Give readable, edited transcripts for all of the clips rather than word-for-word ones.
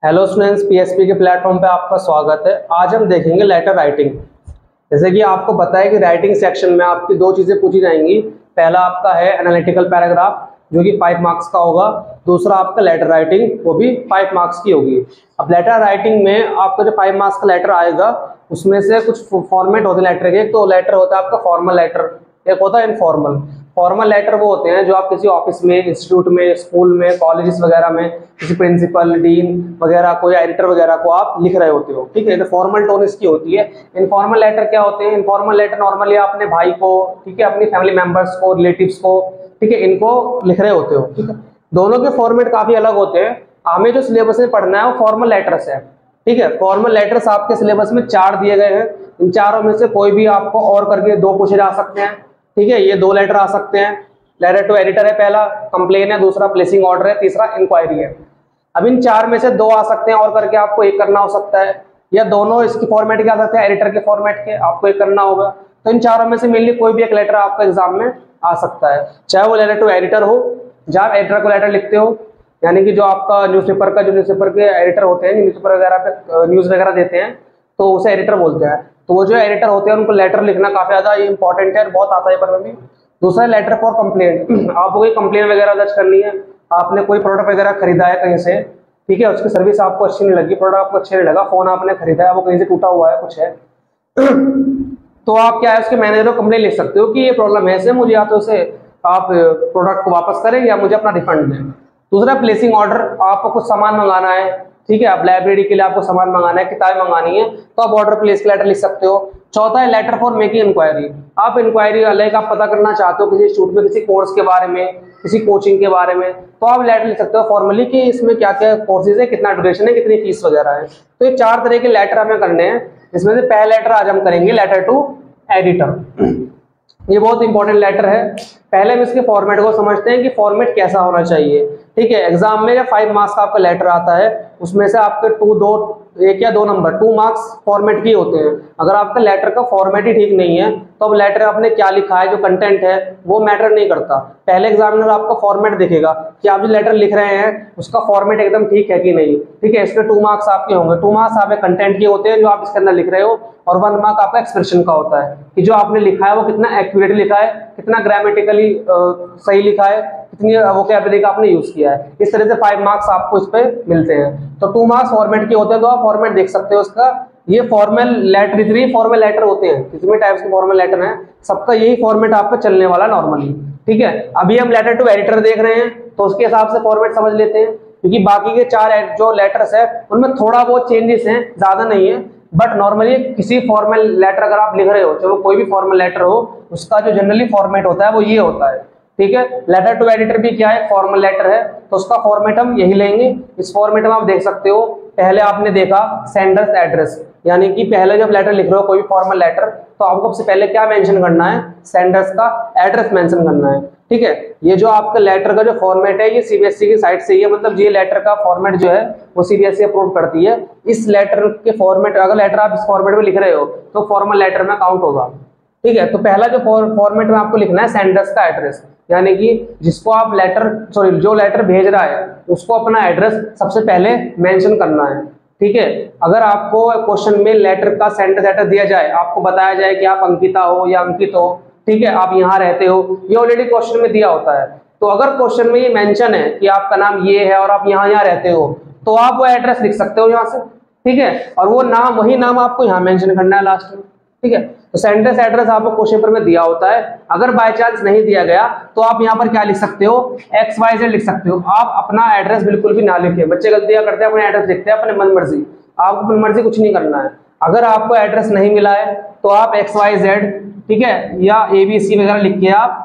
Hello students, PHP के platform पे आपका स्वागत है। आज हम देखेंगे लेटर राइटिंग। जैसे कि आपको पता है कि राइटिंग सेक्शन में आपकी दो चीज़ें पूछी जाएंगी। पहला आपका है एनालिटिकल पैराग्राफ जो कि 5 मार्क्स का होगा। दूसरा आपका लेटर राइटिंग, वो भी 5 मार्क्स की होगी। अब लेटर राइटिंग में आपका जो 5 मार्क्स का लेटर आएगा उसमें से कुछ फॉर्मेट होते हैं लेटर के। तो लेटर होता है आपका फॉर्मल लेटर, एक होता है इनफॉर्मल। फॉर्मल लेटर वो होते हैं जो आप किसी ऑफिस में, इंस्टीट्यूट में, स्कूल में, कॉलेजेस वगैरह में किसी प्रिंसिपल, डीन वगैरह, कोई एडिटर वगैरह को आप लिख रहे होते हो, ठीक है। तो फॉर्मल टोन इसकी होती है। इनफॉर्मल लेटर क्या होते हैं? इनफॉर्मल लेटर नॉर्मली आप अपने भाई को, ठीक है, अपनी फैमिली मेंबर्स को, रिलेटिव्स को, ठीक है, इनको लिख रहे होते हो, ठीक है। दोनों के फॉर्मेट काफी अलग होते हैं। हमें जो सिलेबस में पढ़ना है वो फॉर्मल लेटर्स है, ठीक है। फॉर्मल लेटर्स आपके सिलेबस में 4 दिए गए हैं। इन चारों में से कोई भी आपको और करके 2 पूछे जा सकते हैं, ठीक है। ये 2 लेटर आ सकते हैं। लेटर टू एडिटर है पहला, कंप्लेन है दूसरा, प्लेसिंग ऑर्डर है तीसरा, इंक्वायरी है। अब इन 4 में से 2 आ सकते हैं और करके आपको एक करना हो सकता है, या दोनों इसकी फॉर्मेट के आ सकते हैं, एडिटर के फॉर्मेट के, आपको एक करना होगा। तो इन चारों में से मेनली कोई भी एक लेटर आपको एग्जाम में आ सकता है, चाहे वो लेटर टू एडिटर हो, जहाँ आप एडिटर को लेटर लिखते हो, यानी कि जो आपका न्यूज़पेपर का, जो न्यूज़पेपर के एडिटर होते हैं, न्यूज़पेपर वगैरह पे न्यूज़ वगैरह देते हैं, तो उसे एडिटर बोलते हैं। तो वो जो एडिटर होते हैं उनको लेटर लिखना काफी ज्यादा इंपॉर्टेंट है, बहुत आता है पेपर में भी। दूसरा लेटर फॉर कंप्लेंट। आपको कोई कंप्लेन वगैरह दर्ज करनी है, आपने कोई प्रोडक्ट वगैरह खरीदा है कहीं से, ठीक है, उसकी सर्विस आपको अच्छी नहीं लगी, प्रोडक्ट आपको अच्छा नहीं लगा, फोन आपने खरीदा है, वो कहीं से टूटा हुआ है, कुछ है तो आप क्या है, उसके मैनेजर को कंप्लेन लिख सकते हो कि ये प्रॉब्लम है, मुझे या तो उसे आप प्रोडक्ट को वापस करें या मुझे अपना रिफंड दें। दूसरा प्लेसिंग ऑर्डर, आपको कुछ सामान मंगाना है, ठीक है, आप लाइब्रेरी के लिए आपको सामान मंगाना है, किताबें मंगानी है, तो आप ऑर्डर प्लेस के लेटर लिख सकते हो। चौथा है लेटर फॉर मेकिंग इंक्वायरी। आप इंक्वायरी लाइक आप पता करना चाहते हो किसी इंस्टीट्यूट में, किसी कोर्स के बारे में, किसी कोचिंग के बारे में, तो आप लेटर लिख सकते हो फॉर्मली कि इसमें क्या क्या कोर्सेज है, कितना ड्यूरेशन है, कितनी फीस वगैरह है। तो ये 4 तरह के लेटर हमें करने हैं। इसमें से पहला लेटर आज हम करेंगे लेटर टू एडिटर। ये बहुत इंपॉर्टेंट लेटर है। पहले हम इसके फॉर्मेट को समझते हैं कि फॉर्मेट कैसा होना चाहिए, ठीक है। एग्जाम में जब 5 मार्क्स का आपका लेटर आता है उसमें से आपके 1 या 2 नंबर 2 मार्क्स फॉर्मेट के होते हैं। अगर आपका लेटर का फॉर्मेट ही ठीक नहीं है तो अब लेटर आपने क्या लिखा है, जो कंटेंट है वो मैटर नहीं करता। पहले एग्जामिनर आपका फॉर्मेट देखेगा कि आप जो लेटर लिख रहे हैं उसका फॉर्मेट एकदम ठीक है कि नहीं, ठीक है। इसके 2 मार्क्स आपके होंगे। 2 मार्क्स आपके कंटेंट के होते हैं जो आप इसके अंदर लिख रहे हो, और 1 मार्क आपका एक्सप्रेशन का होता है कि जो आपने लिखा है वो कितना एक्यूरेटली लिखा है, कितना ग्रामेटिकली सही लिखा है, कितनी वोकैबुलरी का आपने यूज किया है। इस तरह से 5 मार्क्स आपको इस पे मिलते हैं। तो 2 मार्क्स फॉर्मेट के होते हैं, तो आप फॉर्मेट देख सकते हो उसका। ये फॉर्मल लेटर, जितने फॉर्मल लेटर होते हैं, जितने टाइप्स के फॉर्मल लेटर हैं, सबका यही फॉर्मेट आपका चलने वाला नॉर्मली, ठीक है। अभी हम लेटर टू एडिटर देख रहे हैं तो उसके हिसाब से फॉर्मेट समझ लेते हैं, क्योंकि बाकी के 4 जो लेटर्स है उनमें थोड़ा बहुत चेंजेस हैं, ज्यादा नहीं है। बट नॉर्मली किसी फॉर्मल लेटर अगर आप लिख रहे हो, चाहे वो कोई भी फॉर्मल लेटर हो, उसका जो जनरली फॉर्मेट होता है वो ये होता है, ठीक है। लेटर टू एडिटर भी क्या है, फॉर्मल लेटर है, तो उसका फॉर्मेट हम यही लेंगे। इस फॉर्मेट में आप देख सकते हो, पहले आपने देखा सेंडर्स एड्रेस, यानी कि पहले जब लेटर लिख रहे हो कोई भी फॉर्मल लेटर, तो आपको सबसे पहले क्या मेंशन करना है, सेंडर्स का एड्रेस मेंशन करना है, ठीक है। ये जो आपका लेटर का जो फॉर्मेट है ये सीबीएसई की साइट से ही है, मतलब ये लेटर का फॉर्मेट जो है वो सीबीएसई अप्रूव करती है। इस लेटर के फॉर्मेट, अगर लेटर आप इस फॉर्मेट में लिख रहे हो तो फॉर्मल लेटर में काउंट होगा, ठीक है। तो पहला जो फॉर्मेट में आपको लिखना है सेंडर्स का एड्रेस, यानी कि जिसको आप लेटर, सॉरी, जो लेटर भेज रहा है उसको अपना एड्रेस सबसे पहले मेंशन करना है, ठीक है। अगर आपको क्वेश्चन में लेटर का सेंडर्स एड्रेस दिया जाए, आपको बताया जाए कि आप अंकिता हो या अंकित हो, ठीक है, आप यहाँ रहते हो, ये ऑलरेडी क्वेश्चन में दिया होता है। तो अगर क्वेश्चन में ये मेंशन है कि आपका नाम ये है और आप यहाँ रहते हो, तो आप वो एड्रेस लिख सकते हो यहाँ से, ठीक है। और वो नाम, वही नाम आपको यहाँ मेंशन करना है लास्ट में, ठीक है। तो सेंडर्स एड्रेस आपको क्वेश्चन पेपर में दिया होता है। अगर बाय चांस नहीं दिया गया तो आप यहाँ पर क्या लिख सकते हो, XYZ लिख सकते हो। आप अपना एड्रेस बिल्कुल भी ना लिखिए। बच्चे गलतियां करते हैं, अपने एड्रेस लिखते हैं अपने मन मर्जी। आपको अपनी मर्जी कुछ नहीं करना है। अगर आपको एड्रेस नहीं मिला है तो आप XYZ, ठीक है, या ABC वगैरह लिख के आप,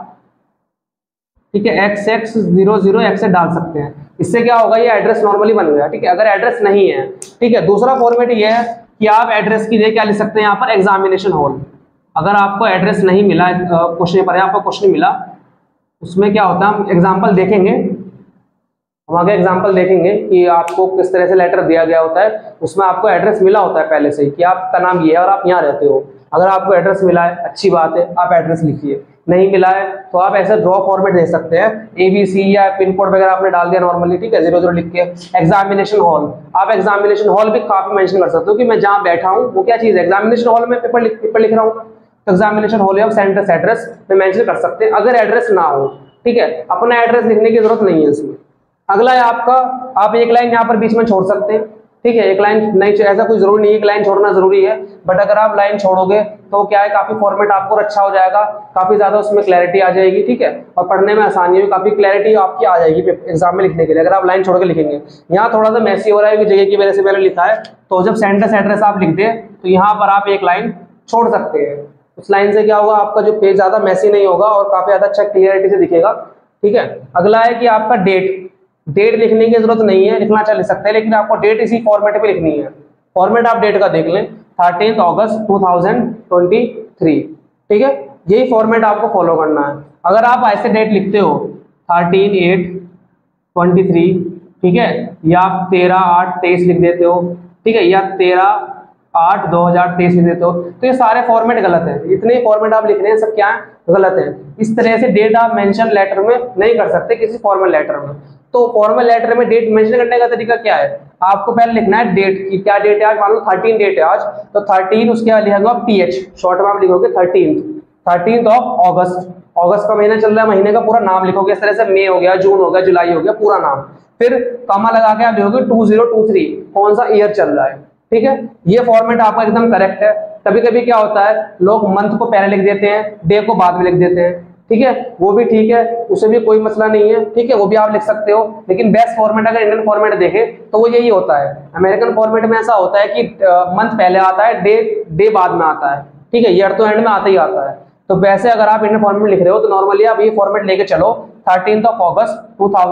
ठीक है, XX00X डाल सकते हैं। इससे क्या होगा, ये एड्रेस नॉर्मली बन गया, ठीक है। अगर एड्रेस नहीं है, ठीक है, दूसरा फॉर्मेट ये है कि आप एड्रेस की जगह क्या लिख सकते हैं यहाँ पर, एग्जामिनेशन हॉल। अगर आपको एड्रेस नहीं मिला क्वेश्चन पर, आपको क्वेश्चन मिला, उसमें क्या होता है, हम एग्जाम्पल देखेंगे, हम आगे एग्जाम्पल देखेंगे कि आपको किस तरह से लेटर दिया गया होता है। उसमें आपको एड्रेस मिला होता है पहले से ही कि आपका नाम ये है और आप यहाँ रहते हो। अगर आपको एड्रेस मिला है, अच्छी बात है, आप एड्रेस लिखिए। नहीं मिला है तो आप ऐसा ड्रॉ फॉर्मेट दे सकते हैं, ABC या पिन कोड वगैरह आपने डाल दिया नॉर्मली, ठीक है, 00 लिख के। एग्जामिनेशन हॉल, आप एग्जामिनेशन हॉल भी काफी मेंशन कर सकते हो कि मैं जहां बैठा हूं वो क्या चीज है, एग्जामिनेशन हॉल में पेपर लिख रहा हूं, तो एग्जामिनेशन हॉल या सेंटर एड्रेस में मेंशन कर सकते हैं अगर एड्रेस ना हो, ठीक है। अपना एड्रेस लिखने की जरूरत नहीं है इसमें। अगला है आपका, आप एक लाइन यहाँ पर बीच में छोड़ सकते हैं, ठीक है, एक लाइन नहीं, ऐसा कोई जरूरी नहीं है एक लाइन छोड़ना जरूरी है, बट अगर आप लाइन छोड़ोगे तो क्या है, काफी फॉर्मेट आपको अच्छा हो जाएगा, काफी ज्यादा उसमें क्लैरिटी आ जाएगी, ठीक है, और पढ़ने में आसानी होगी, काफी क्लैरिटी आपकी आ जाएगी एग्जाम में लिखने के लिए अगर आप लाइन छोड़ के लिखेंगे। यहाँ थोड़ा सा मैसी हो रहा है कि जगह की वजह से मैंने लिखा है, तो जब सेंटर एड्रेस आप लिख दे तो यहाँ पर आप एक लाइन छोड़ सकते हैं। उस लाइन से क्या होगा, आपका जो पेज ज्यादा मैसी नहीं होगा और काफी ज्यादा अच्छा क्लियरिटी से दिखेगा, ठीक है। अगला है कि आपका डेट लिखने की जरूरत नहीं है, लिखना अच्छा लिख सकते हैं, लेकिन आपको डेट इसी फॉर्मेट में लिखनी है। फॉर्मेट आप डेट का देख लें, 13 अगस्त 2023, ठीक है, यही फॉर्मेट आपको फॉलो करना है। अगर आप ऐसे डेट लिखते हो 13/8/23, ठीक है, या आप 13/8/23 लिख देते हो, ठीक है, या 13/8/2023 लिख देते हो, तो ये सारे फॉर्मेट गलत है। इतने फॉर्मेट आप लिख रहे हैं सब क्या है, गलत है। इस तरह से डेट आप मेंशन लेटर में नहीं कर सकते किसी फॉर्मल लेटर में। तो फॉर्मल लेटर में डेट मेंशन करने का तरीका क्या है, आपको पहले लिखना है डेट की, क्या डेट है आज, मान लो 13 डेट है आज, तो 13 उसके बाद लिखोगे आप TH, शॉर्ट में आप लिखोगे 13th ऑफ अगस्त, अगस्त का महीना चल रहा है, महीने का पूरा नाम लिखोगे, इस तरह से मई हो गया, जून हो गया, जुलाई हो गया, पूरा नाम, फिर कॉमा लगा के आप लिखोगे 2023, कौन सा ईयर चल रहा है, ठीक है। ये फॉर्मेट आपका एकदम करेक्ट है। कभी कभी क्या होता है, लोग मंथ को पहले लिख देते हैं, डे को बाद में लिख देते हैं, ठीक है, वो भी ठीक है, उसे भी कोई मसला नहीं है, ठीक है, वो भी आप लिख सकते हो, लेकिन बेस्ट फॉर्मेट अगर इंडियन फॉर्मेट देखे तो वो यही होता है। अमेरिकन फॉर्मेट में ऐसा होता है कि मंथ पहले आता है, डे बाद में आता है, ठीक है, ईयर तो एंड में आता ही आता है। तो वैसे अगर आप इंडियन फॉर्मेट में लिख रहे हो तो नॉर्मली आप ये फॉर्मेट लेके चलो, 13 अगस्त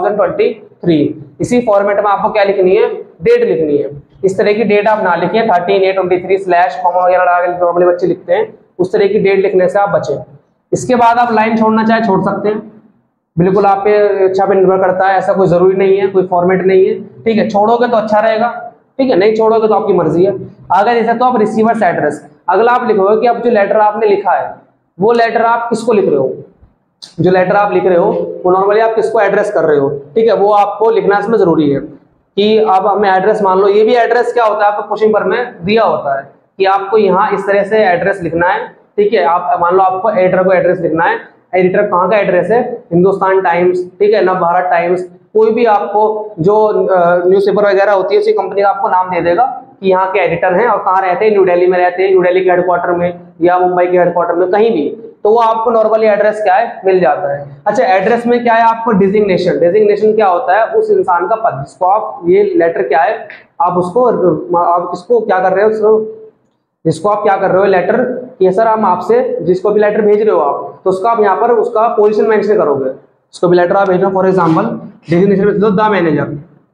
2023, इसी फॉर्मेट में आपको क्या लिखनी है, डेट लिखनी है। इस तरह की डेट आप ना लिखिए 13/8/23 स्लैश कॉमा वगैरह नॉर्मली बच्चे लिखते हैं, उस तरह की डेट लिखने से आप बचें। इसके बाद आप लाइन छोड़ना चाहे छोड़ सकते हैं, बिल्कुल आप पे इच्छा पे निर्भर करता है, ऐसा कोई जरूरी नहीं है, कोई फॉर्मेट नहीं है, ठीक है, छोड़ोगे तो अच्छा रहेगा, ठीक है, नहीं छोड़ोगे तो आपकी मर्जी है। आगे जैसे तो आप रिसीवर्स एड्रेस, अगला आप लिखोगे कि अब जो लेटर आपने लिखा है वो लेटर आप किसको लिख रहे हो, जो लेटर आप लिख रहे हो वो नॉर्मली आप किसको एड्रेस कर रहे हो, ठीक है, वो आपको लिखना इसमें जरूरी है कि आप हमें एड्रेस, मान लो ये भी एड्रेस क्या होता है आपको क्वेश्चन पेपर में दिया होता है कि आपको यहाँ इस तरह से एड्रेस लिखना है, ठीक है, आप मान लो आपको एडिटर को एड्रेस लिखना है, एडिटर कहाँ का एड्रेस है, हिंदुस्तान टाइम्स, ठीक है, नवभारत टाइम्स, कोई भी आपको जो न्यूज़पेपर वगैरह होती है उसी कंपनी का आपको नाम दे देगा कि यहाँ के एडिटर हैं और कहाँ रहते हैं, न्यू दिल्ली में रहते हैं, न्यू दिल्ली के हेडक्वार्टर में या मुंबई के हेडक्वार्टर में, कहीं भी, तो वो आपको नॉर्मली एड्रेस क्या है मिल जाता है। अच्छा, एड्रेस में क्या है आपको डिजिग्नेशन, डिजिग्नेशन क्या होता है, उस इंसान का पद, जिसको आप ये लेटर क्या है, आप उसको आप किसको क्या कर रहे हो, जिसको आप क्या कर रहे हो लेटर, ये सर हम आपसे जिसको भी लेटर भेज रहे हो आप, तो उसका आप यहाँ पर उसका पोजीशन मेंशन करोगे, उसको भी लेटर आप भेज रहे हो, फॉर एग्जांपल डिजिग्नेशन में दो द मैनेजर,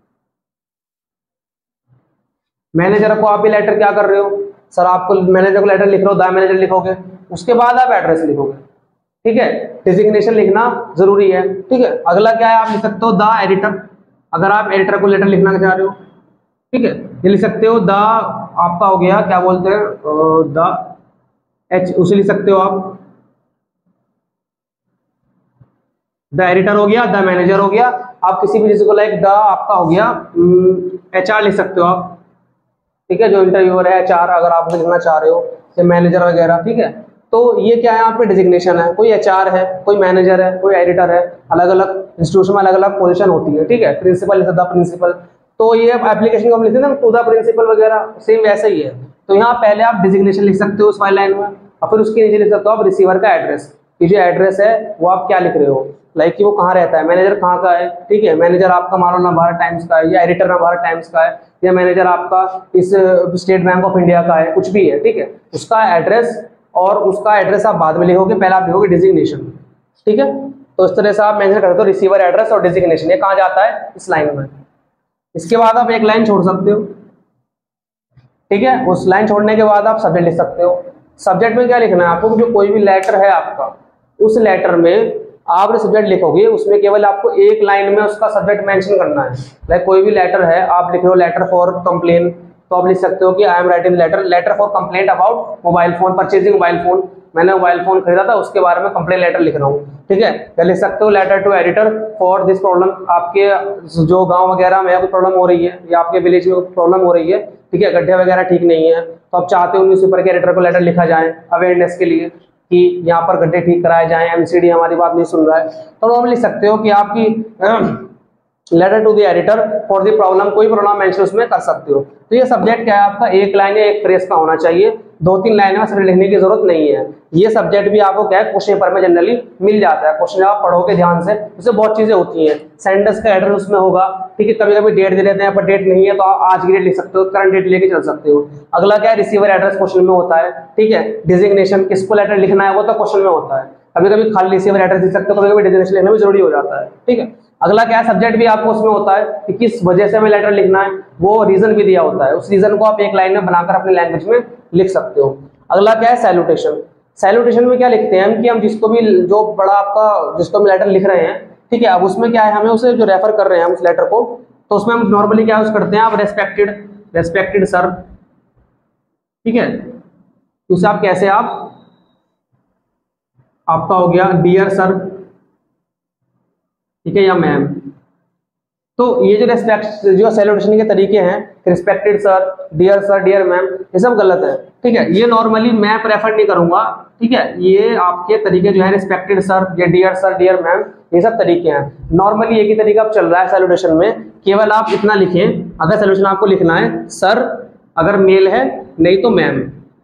मैनेजर को आप भी लेटर क्या कर रहे हो, सर आपको मैनेजर को लेटर लिख रहे हो, द मैनेजर लिखोगे, उसके बाद आप एड्रेस लिखोगे, ठीक है, डिजिग्नेशन लिखना जरूरी है, ठीक है। अगला क्या है, आप लिख सकते हो द एडिटर, अगर आप एडिटर को लेटर लिखना चाह रहे हो, ठीक है, ये लिख सकते हो द, आपका हो गया क्या बोलते हैं द एच, उसे लिख सकते हो आप, द एडिटर हो गया, द मैनेजर हो गया, आप किसी भी चीज को लाइक द आपका हो गया HR लिख सकते हो आप, ठीक है, जो इंटरव्यूअर है HR अगर आप लिखना चाह रहे हो, या मैनेजर वगैरह, ठीक है। तो ये क्या है, यहाँ पे डिजिग्नेशन है, कोई HR है, कोई मैनेजर है, कोई एडिटर है, अलग अलग इंस्टीट्यूशन में अलग अलग पोजीशन होती है, ठीक है, प्रिंसिपल लिखता था प्रिंसिपल, तो ये एप्लीकेशन को हम लिखते हैं ना टू द प्रिंसिपल वगैरह, सेम वैसे ही है। तो यहाँ पहले आप डिजिग्नेशन लिख सकते हो उस फाइल लाइन में, और फिर उसके नीचे लिख सकते हो आप रिसीवर का एड्रेस, कि जो एड्रेस है वो आप क्या लिख रहे हो, लाइक कि वो कहाँ रहता है, मैनेजर कहाँ का है, ठीक है, मैनेजर आपका मान लो नवभारत टाइम्स का है, या एडिटर नवभारत टाइम्स का है, या मैनेजर आपका इस स्टेट बैंक ऑफ इंडिया का है, कुछ भी है, ठीक है, उसका एड्रेस, और उसका एड्रेस आप बाद में लिखोगे, पहले आप लिखोगे डिजिग्नेशन, ठीक है। तो इस तरह से आप मेंशन करते हो रिसीवर एड्रेस और डिजिग्नेशन, ये कहाँ जाता है, इस लाइन में। इसके बाद आप एक लाइन छोड़ सकते हो, ठीक है, उस लाइन छोड़ने के बाद आप सब्जेक्ट लिख सकते हो। सब्जेक्ट में क्या लिखना है आपको, जो कोई भी लेटर है आपका, उस लेटर में आप सब्जेक्ट लिखोगे, उसमें केवल आपको एक लाइन में उसका सब्जेक्ट मेंशन करना है। लाइक कोई भी लेटर है, आप लिख रहे हो लेटर फॉर कंप्लेन, तो आप लिख सकते हो कि I am writing letter for complaint about mobile phone, purchasing mobile phone, मैंने मोबाइल फोन खरीदा था, उसके बारे में कंप्लेन लेटर लिख रहा हूँ, ठीक है। या लिख सकते हो letter to editor for this problem, आपके जो गांव वगैरह में कोई प्रॉब्लम हो रही है या आपके विलेज में प्रॉब्लम हो रही है, ठीक है, गड्ढे वगैरह ठीक नहीं है, तो आप चाहते हो न्यूज़पेपर के एडिटर को लेटर लिखा जाए अवेयरनेस के लिए कि यहाँ पर गड्ढे ठीक कराए जाएं, एमसीडी हमारी बात नहीं सुन रहा है, तो आप लिख सकते हो कि आपकी letter to the editor for the problem, कोई प्रॉब्लम मेंशन उसमें कर सकते हो। तो ये सब्जेक्ट क्या है आपका, एक लाइन या एक फ्रेज का होना चाहिए, 2-3 लाइन में सब्जेक्ट लिखने की जरूरत नहीं है। ये सब्जेक्ट भी आपको क्या है क्वेश्चन पेपर में जनरली मिल जाता है, क्वेश्चन आप पढ़ोगे ध्यान से उससे बहुत चीजें होती हैं। सेंटेंस का एड्रेस उसमें होगा, ठीक है, कभी कभी डेट दे देते हैं पर डेट नहीं है तो आप आज की डेट लिख सकते हो, करंट डेट लेके चल सकते हो। अगला क्या है, रिसीवर एड्रेस क्वेश्चन में होता है, ठीक है, डिजिग्नेशन किसको लेटर लिखना है वो तो क्वेश्चन में होता है, कभी कभी खाली रिसीवर एड्रेस लिख सकते हो, कभी कभी डिजिग्नेशन लिखना भी जरूरी हो जाता है, ठीक है। अगला क्या है, सब्जेक्ट भी आपको उसमें होता है कि किस वजह से हमें लेटर लिखना है, वो रीजन भी दिया होता है, उस रीजन को आप एक लाइन में बनाकर अपनी लैंग्वेज में लिख सकते हो। अगला क्या है, सैल्यूटेशन। सैल्यूटेशन में क्या लिखते हैं हम कि हम जिसको भी, जो बड़ा आपका जिसको हम लेटर लिख रहे हैं, ठीक है, अब उसमें क्या है, हमें उसे जो रेफर कर रहे हैं हम उस लेटर को, तो उसमें हम नॉर्मली क्या यूज करते हैं, आप रेस्पेक्टेड सर, ठीक है, उसे आप कैसे, आप आपका हो गया डियर सर, ठीक है, या मैम। तो ये जो रेस्पेक्ट, जो सैल्यूटेशन के तरीके हैं, रिस्पेक्टेड सर, डियर मैम, ये सब गलत है, ठीक है, ये नॉर्मली मैं प्रेफर नहीं करूंगा, ठीक है। ये आपके तरीके जो है रिस्पेक्टेड सर या डियर मैम, ये सब तरीके हैं। नॉर्मली एक ही तरीका अब चल रहा है सैल्यूटेशन में, केवल आप इतना लिखें, अगर सैल्यूटेशन आपको लिखना है सर अगर मेल है, नहीं तो मैम,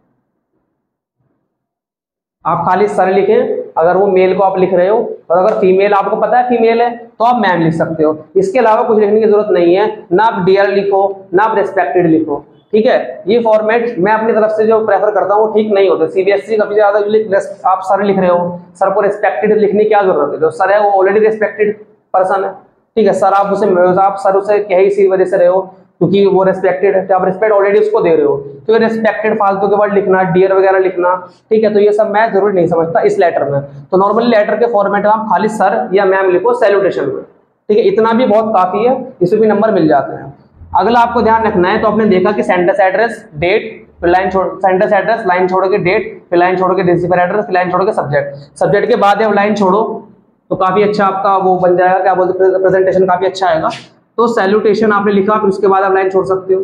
आप खाली सर लिखें अगर वो मेल को आप लिख रहे हो, और अगर फीमेल आपको पता है फीमेल है तो आप मैम लिख सकते हो। इसके अलावा कुछ लिखने की जरूरत नहीं है, ना आप डियर लिखो ना आप रेस्पेक्टेड लिखो, ठीक है। ये फॉर्मेट मैं अपनी तरफ से जो प्रेफर करता हूँ वो ठीक नहीं होते। सीबीएसई काफी ज्यादा आप सर लिख रहे हो, सर को रेस्पेक्टेड लिखने की क्या जरूरत है, जो सर है वो ऑलरेडी रेस्पेक्टेड पर्सन है, ठीक है। सर आप सर उसे कह ही इसी वजह से रहे हो क्योंकि वो रेस्पेक्टेड है, तो आप रिस्पेक्ट ऑलरेडी उसको दे रहे हो, तो ये रेस्पेक्टेड फालतू के वर्ड लिखना, डियर वगैरह लिखना, ठीक है, तो ये सब मैं जरूरी नहीं समझता इस लेटर में। तो नॉर्मली लेटर के फॉर्मेट में आप खाली सर या मैम लिखो सैल्यूटेशन में, ठीक है, इतना भी बहुत काफी है, इसमें भी नंबर मिल जाते हैं। अगला आपको ध्यान रखना है, तो आपने देखा कि सेंटेंस एड्रेस, डेट, फिर लाइन छोड़, सेंटेंस एड्रेस लाइन छोड़ के डेट, फिर लाइन छोड़ के रिसीवर एड्रेस, फिर लाइन छोड़ के सब्जेक्ट के बाद जब लाइन छोड़ो तो काफी अच्छा आपका वो बन जाएगा, क्या बोलते हैं, प्रेजेंटेशन काफी अच्छा आएगा। तो सैल्यूटेशन आपने लिखा, फिर उसके बाद आप लाइन छोड़ सकते हो।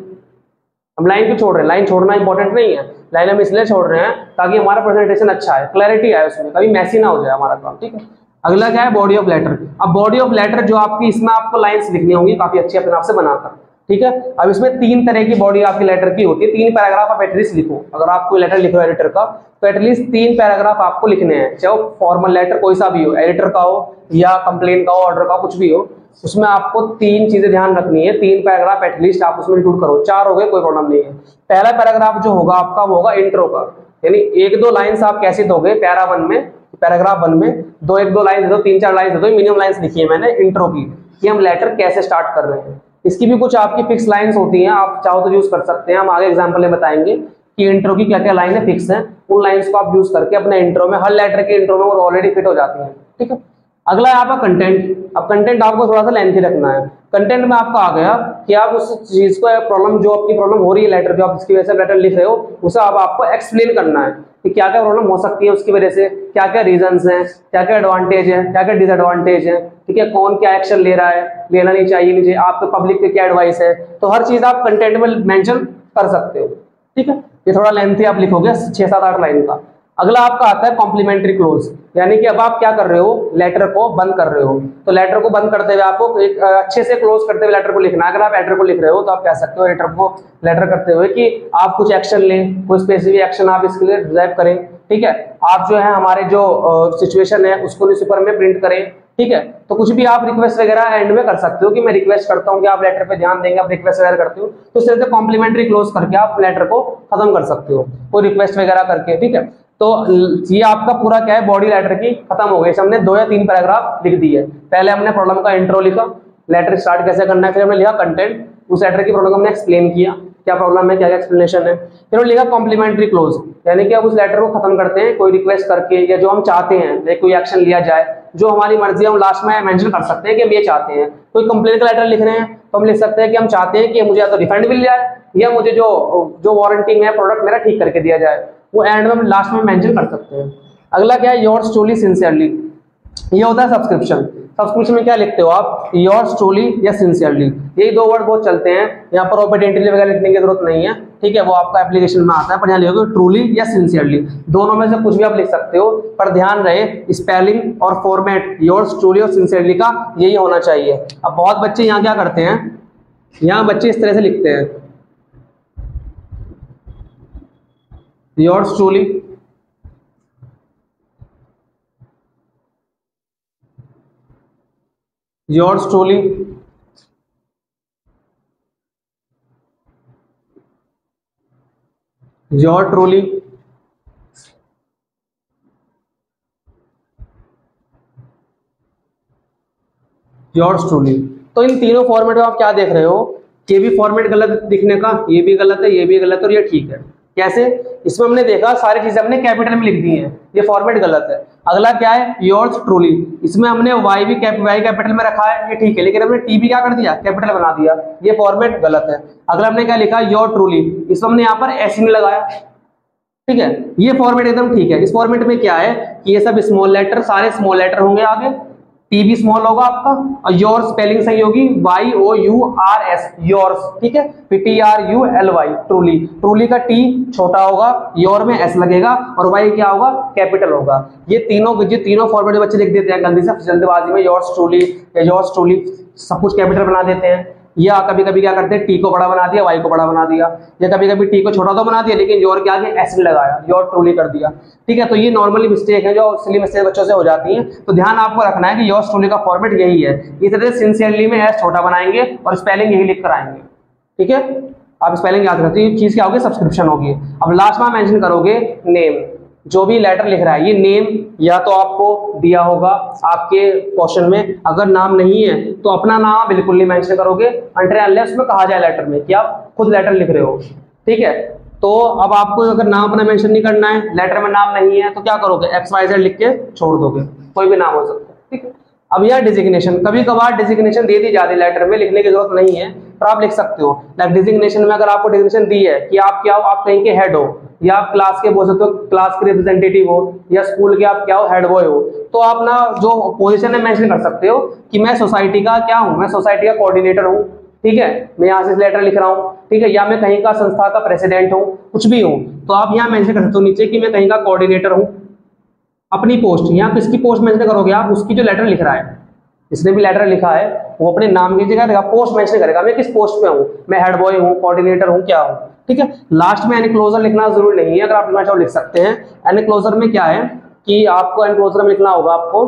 हम लाइन क्यों छोड़ रहे हैं, लाइन छोड़ना इंपॉर्टेंट नहीं है, लाइन हम इसलिए छोड़ रहे हैं ताकि हमारा प्रेजेंटेशन अच्छा है, क्लैरिटी आए उसमें, कभी मैसी ना हो जाए हमारा काम, ठीक है। अगला क्या है, बॉडी ऑफ लेटर। अब बॉडी ऑफ लेटर जो आपकी, इसमें आपको लाइंस लिखनी होंगी काफी अच्छी अपने आप से बनाकर, ठीक है। अब इसमें 3 तरह की बॉडी आपकी लेटर की होती है, 3 पैराग्राफ आप एटलीस्ट लिखो। अगर आप कोई लेटर लिख रहे हो एडिटर का, तो एटलीस्ट 3 पैराग्राफ आपको लिखने हैं, चाहे वो फॉर्मल लेटर कोई सा भी हो, एडिटर का हो या कंप्लेन का हो, ऑर्डर का, कुछ भी हो, उसमें आपको 3 चीजें ध्यान रखनी है, 3 पैराग्राफ एटलीस्ट आप उसमें इंक्लूड करो। 4 हो गए कोई प्रॉब्लम नहीं है। पहला पैराग्राफ जो होगा आपका वो होगा इंट्रो का, यानी 1-2 लाइन्स आप कैसे दोगे पैराग्राफ 1 में 1-2 लाइन दे दो, 3-4 लाइन दे दो, मिनिमम लाइन्स लिखी है मैंने इंट्रो की, कि हम लेटर कैसे स्टार्ट कर रहे हैं। इसकी भी कुछ आपकी फिक्स लाइन्स होती हैं, आप चाहो तो यूज कर सकते हैं, हम आगे एग्जाम्पल में बताएंगे कि इंट्रो की क्या क्या लाइनें फिक्स हैं, उन लाइन्स को आप यूज करके अपने इंट्रो में, हर लेटर के इंट्रो में वो ऑलरेडी फिट हो जाती है, ठीक है। अगला है आपका कंटेंट। अब कंटेंट आपको थोड़ा सा लेंथी रखना है। कंटेंट में आपका आ गया कि आप उस चीज को, प्रॉब्लम जो आपकी प्रॉब्लम हो रही है लेटर, जो आप जिसकी वजह से लेटर लिख रहे हो, उसे अब आपको एक्सप्लेन करना है कि क्या क्या प्रॉब्लम हो सकती है उसकी वजह से, क्या क्या रीजंस हैं, क्या क्या एडवांटेज है, क्या क्या डिसएडवांटेज है, ठीक है, कौन क्या एक्शन ले रहा है, लेना नहीं चाहिए, नहीं चाहिए, आपके पब्लिक के क्या एडवाइस है, तो हर चीज आप कंटेंट में मेंशन कर सकते हो, ठीक है। ये थोड़ा लेंथी आप लिखोगे 6-7-8 लाइन का। अगला आपका आता है कॉम्प्लीमेंट्री क्लोज, यानी कि अब आप क्या कर रहे हो, लेटर को बंद कर रहे हो, तो लेटर को बंद करते हुए आपको एक अच्छे से क्लोज करते हुए लेटर को लिखना है। अगर आप लेटर को लिख रहे हो तो आप कह सकते हो लेटर करते हुए कि आप कुछ एक्शन लें, कोई स्पेसिफिक एक्शन आप इसके लिए डिराइव करें, ठीक है। आप जो है हमारे जो सिचुएशन है उसको न्यूज़पेपर में प्रिंट करें, ठीक है। तो कुछ भी आप रिक्वेस्ट वगैरह एंड में कर सकते हो कि मैं रिक्वेस्ट करता हूँ कि आप लेटर पे ध्यान देंगे, आप रिक्वेस्ट वगैरह करते हो, तो इस तरह से कॉम्प्लीमेंट्री क्लोज करके आप लेटर को खत्म कर सकते हो, कोई रिक्वेस्ट वगैरह करके, ठीक है। तो ये आपका पूरा क्या है, बॉडी लेटर की खत्म हो गई। हमने 2 या 3 पैराग्राफ लिख दिए। पहले हमने प्रॉब्लम का इंट्रो लिखा, लेटर स्टार्ट कैसे करना है, फिर हमने लिखा कंटेंट, उस लेटर की प्रॉब्लम हमने एक्सप्लेन किया, क्या प्रॉब्लम है, क्या क्या एक्सप्लेनेशन है, फिर हमने लिखा कॉम्प्लीमेंट्री क्लोज, यानी कि अब उस लेटर को खत्म करते हैं कोई रिक्वेस्ट करके, या जो हम चाहते हैं कोई एक्शन लिया जाए, जो हमारी मर्जी है, हम लास्ट में मेंशन कर सकते हैं कि हम ये चाहते हैं। कोई कंप्लेंट का लेटर लिख रहे हैं तो हम लिख सकते हैं कि हम चाहते हैं कि मुझे या तो रिफंड मिल जाए, या मुझे जो वारंटी में प्रोडक्ट मेरा ठीक करके दिया जाए। वो एंड में लास्ट में मेंशन कर सकते हैं। अगला क्या है, योर्स ट्रूली सिंसियरली, ये होता है सब्सक्रिप्शन। सब्सक्रिप्शन में क्या लिखते हो आप, योर्स ट्रूली या सिंसियरली, यही दो वर्ड बहुत चलते हैं। यहाँ पर ओपेडेंटली वगैरह लिखने की जरूरत नहीं है, ठीक है, वो आपका एप्लीकेशन में आता है, पर यहाँ लिखोगे ट्रूली या सिंसियरली, दोनों में से कुछ भी आप लिख सकते हो, पर ध्यान रहे स्पेलिंग और फॉर्मेट योर्स ट्रूली और सिंसियरली का यही होना चाहिए। अब बहुत बच्चे यहाँ क्या करते हैं, यहाँ बच्चे इस तरह से लिखते हैं, yours truly, yours truly, your truly, yours truly. तो इन तीनों फॉर्मेट में आप क्या देख रहे हो, ये भी फॉर्मेट गलत दिखने का, ये भी गलत है, ये भी गलत है और ये ठीक है। कैसे, इसमें हमने देखा सारी चीजें हमने कैपिटल में लिख दी हैं, ये फॉर्मेट गलत है। अगला क्या है, योर्स ट्रूली, इसमें हमने वाई कैपिटल में रखा है, ये ठीक है, लेकिन हमने टी भी क्या कर दिया, कैपिटल बना दिया, ये फॉर्मेट गलत है। अगला हमने क्या लिखा, योर ट्रूली, इसमें हमने यहाँ पर एस नहीं लगाया, ठीक है, ये फॉर्मेट एकदम ठीक है। इस फॉर्मेट में क्या है कि ये सब स्मॉल लेटर, सारे स्मॉल लेटर होंगे, आगे टी भी स्मॉल होगा आपका, और योर स्पेलिंग सही होगी YOURS, योर्स, ठीक है, फिर TRULY, ट्रूली, ट्रूली का टी छोटा होगा, योर में एस लगेगा, और वाई क्या होगा, कैपिटल होगा। ये तीनों फॉर्मेट बच्चे लिख देते हैं गंदी से जल्दबाजी में, योर्स ट्रूली या योर्स ट्रूली सब कुछ कैपिटल बना देते हैं, या कभी कभी क्या करते हैं, टी को बड़ा बना दिया, वाई को बड़ा बना दिया, या कभी कभी टी को छोटा तो बना दिया लेकिन योर के आगे एस लगाया, योर ट्रूली कर दिया, ठीक है। तो ये नॉर्मली मिस्टेक है जो सिली मिस्टेक बच्चों से हो जाती है, तो ध्यान आपको रखना है कि योर ट्रूली का फॉर्मेट यही है। इस तरह से सिंसियरली में एस छोटा बनाएंगे और स्पेलिंग यही लिख कर आएंगे, ठीक है, आप स्पेलिंग याद रखते हैं, चीज क्या होगी, सब्सक्रिप्शन होगी। अब लास्ट में मेंशन करोगे नेम, जो भी लेटर लिख रहा है ये नेम या तो आपको दिया होगा आपके क्वेश्चन में, अगर नाम नहीं है तो अपना नाम बिल्कुल नहीं मेंशन करोगे अनटिल अनलेस में कहा जाए लेटर में कि आप खुद लेटर लिख रहे हो, ठीक है। तो अब आपको अगर नाम अपना मेंशन नहीं करना है, लेटर में नाम नहीं है, तो क्या करोगे, XYZ लिख के छोड़ दोगे, कोई भी नाम हो सकता है, ठीक है। अब यह डिजिग्नेशन, कभी कभार डिजिग्नेशन दे दी जाती है लेटर में, लिखने की जरूरत नहीं है, पर आप लिख सकते हो। लाइक डिजिग्नेशन में अगर आपको डिजिग्नेशन दी है कि आप क्या हो, आप कहीं के हेड हो, या आप क्लास के बोल सकते हो, क्लास के रिप्रेजेंटेटिव हो, या स्कूल के आप क्या हो, हेड बॉय हो, तो आप ना जो पोजीशन है मेंशन कर सकते हो कि मैं सोसाइटी का क्या हूँ, मैं सोसाइटी का कोऑर्डिनेटर हूँ, ठीक है, मैं यहाँ से लेटर लिख रहा हूँ, ठीक है, या मैं कहीं का संस्था का प्रेसिडेंट हूँ, कुछ भी हूँ, तो आप यहाँ मेंशन कर सकते हो नीचे कि मैं कहीं का कोऑर्डिनेटर हूँ। अपनी पोस्ट, यहाँ किसकी पोस्ट मेंशन करोगे आप, उसकी जो लेटर लिख रहा है, जिसने भी लेटर लिखा है वो अपने नाम की जगह पोस्ट मेंशन करेगा, मैं किस पोस्ट पे हूँ, मैं हेड बॉय हूँ, कोऑर्डिनेटर हूँ, क्या हूँ, ठीक है। लास्ट में एनक्लोजर लिखना जरूरी नहीं है, अगर आप लिखना चाहो लिख सकते हैं। एनक्लोजर में क्या है कि आपको एनक्लोजर में लिखना होगा आपको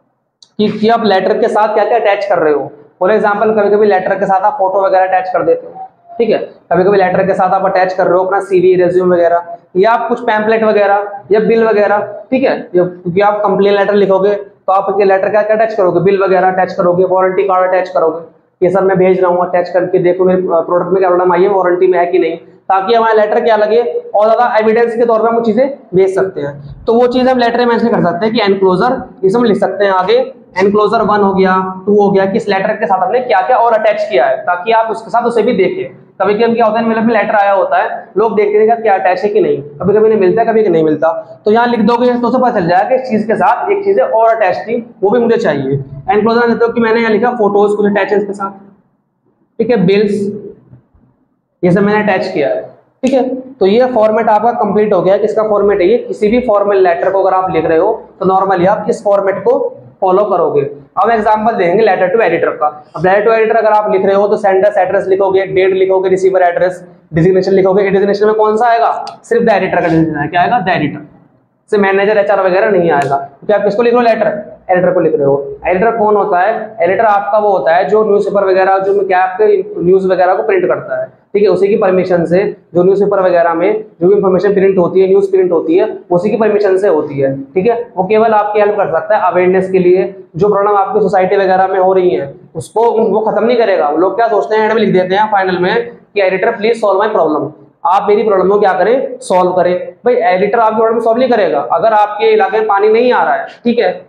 कि आप लेटर के साथ क्या क्या अटैच कर रहे हो। फॉर एग्जाम्पल कभी कभी लेटर के साथ आप फोटो वगैरह अटैच कर देते हो, ठीक है, कभी कभी लेटर के साथ आप अटैच कर रहे हो अपना CV, रेज्यूम वगैरह, या आप कुछ पैम्पलेट वगैरह या बिल वगैरह, ठीक है, क्योंकि आप कंप्लेन लेटर लिखोगे तो आप लेटर क्या क्या अटैच करोगे, बिल वगैरह अटैच करोगे, वारंटी कार्ड अटैच करोगे, ये सब मैं भेज रहा हूँ अटैच करके, देखो मेरे प्रोडक्ट में क्या प्रॉब्लम आई है, वारंटी में है कि नहीं, ताकि हमारा लेटर क्या लगे और ज्यादा एविडेंस के तौर पर हम चीजें भेज सकते हैं। तो वो चीज हम लेटर में मेंशन कर सकते हैं कि एनक्लोजर, इसमें लिख सकते हैं आगे एनक्लोजर 1 हो गया, 2 हो गया, किस लेटर के साथ हमने क्या क्या और अटैच किया है, ताकि आप उसके साथ उसे भी देखें। कभी कभी क्या होता है, मेरे में लेटर आया होता है, लोग देखते हैं क्या अटैच है कि नहीं, कभी कभी नहीं मिलता है, कभी नहीं मिलता, तो यहाँ लिख दोगे तो उसे पता चल जाएगा कि इस चीज के साथ एक चीज और अटैच थी, वो भी मुझे चाहिए। एनक्लोजर लिखते हो कि मैंने यहाँ लिखा फोटोज कुछ अटैच है इसके साथ, ठीक है, बिल्स ये सब मैंने अटैच किया है, ठीक है। तो ये फॉर्मेट आपका कंप्लीट हो गया। किसका फॉर्मेट है ये, किसी भी फॉर्मल लेटर को अगर आप लिख रहे हो तो नॉर्मली आप इस फॉर्मेट को फॉलो करोगे। अब एग्जांपल देंगे लेटर टू एडिटर का। अब लेटर टू एडिटर अगर आप लिख रहे हो तो सेंडर्स एड्रेस लिखोगे, डेट लिखोगे, रिसीवर एड्रेस, डिजिग्नेशन लिखोगे। डिजिग्नेशन में कौन सा आएगा, सिर्फ द एडिटर का डिजिग्नेशन है, क्या आएगा, द एडिटर, से मैनेजर HR वगैरह नहीं आएगा, क्योंकि आप किसको लिख रहे हो, लेटर एडिटर को लिख रहे हो। एडिटर कौन होता है, एडिटर आपका वो होता है जो न्यूज़पेपर वगैरह, जो क्या आपके न्यूज़ वगैरह को प्रिंट करता है, ठीक है, उसी की परमिशन से जो न्यूज़पेपर वगैरह में जो भी इंफॉर्मेशन प्रिंट होती है, न्यूज़ प्रिंट होती है, उसी की परमिशन से होती है, ठीक है। वो केवल आपकी हेल्प कर सकता है अवेयरनेस के लिए, जो प्रॉब्लम आपकी सोसाइटी वगैरह में हो रही है उसको वो खत्म नहीं करेगा। लोग क्या सोचते हैं, एंड में लिख देते हैं फाइनल में कि editor please solve my problem, आप मेरी प्रॉब्लम को क्या करें, सॉल्व करें। भाई एडिटर आपकी प्रॉब्लम सॉल्व नहीं करेगा। अगर आपके इलाके में पानी नहीं आ रहा है, ठीक है,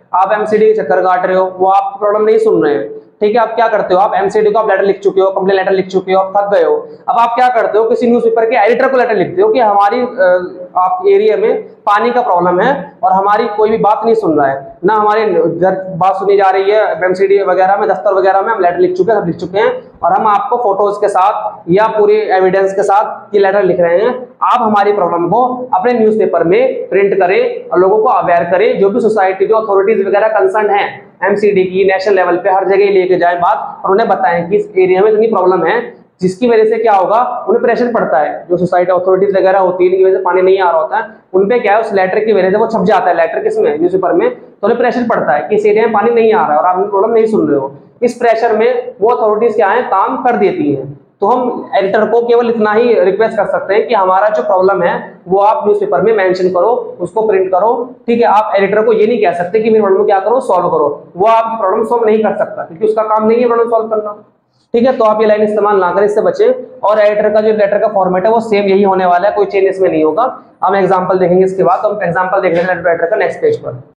आप एमसीडी के चक्कर काट रहे हो, वो आपकी प्रॉब्लम नहीं सुन रहे हैं। ठीक है, आप क्या करते हो, आप एमसीडी को आप लेटर लिख चुके हो, कंप्लेन लेटर लिख चुके हो, आप थक गए हो। अब आप क्या करते हो, किसी न्यूज़पेपर के एडिटर को लेटर लिखते हो कि हमारी आप एरिया में पानी का प्रॉब्लम है और हमारी कोई भी बात नहीं सुन रहा है, ना हमारी बात सुनी जा रही है, एमसीडी वगैरह में, दफ्तर वगैरह में हम लेटर लिख चुके हैं, सब लिख चुके हैं, और हम आपको फोटोज के साथ या पूरी एविडेंस के साथ ये लेटर लिख रहे हैं। आप हमारी प्रॉब्लम को अपने न्यूज़पेपर में प्रिंट करें और लोगों को अवेयर करें, जो भी सोसाइटी, जो अथॉरिटीज वगैरह कंसर्न है एमसीडी की, नेशनल लेवल पे हर जगह लेके जाएं बात, और उन्हें बताएं कि इस एरिया में इतनी प्रॉब्लम है, जिसकी वजह से क्या होगा, उन्हें प्रेशर पड़ता है। जो सोसाइटी अथॉरिटीज वगैरह होती है, इनकी वजह से पानी नहीं आ रहा होता है, उनपे क्या है, उस लेटर की वजह से वो छप जाता है, लेटर किसमें, न्यूज़पेपर में, तो उन्हें प्रेशर पड़ता है कि इस एरिया में पानी नहीं आ रहा है और आप प्रॉब्लम नहीं सुन रहे हो। इस प्रेशर में वो अथॉरिटीज क्या है, काम कर देती है। तो हम एडिटर को केवल इतना ही रिक्वेस्ट कर सकते हैं कि हमारा जो प्रॉब्लम है वो आप न्यूज़पेपर में मेंशन करो, उसको प्रिंट करो। ठीक है, आप एडिटर को ये नहीं कह सकते कि मेरी प्रॉब्लम क्या करो, सॉल्व करो, वो आपकी प्रॉब्लम सॉल्व नहीं कर सकता, क्योंकि उसका काम नहीं है प्रॉब्लम सॉल्व करना। ठीक है, तो आप ये लाइन इस्तेमाल ना करें, इससे बचें। और एडिटर का जो लेटर का फॉर्मेट है वो सेम यही होने वाला है, कोई चेंज इसमें नहीं होगा। हम एग्जांपल देखेंगे इसके बाद, तो हम एग्जांपल देख लेंगे लेटर का नेक्स्ट पेज पर।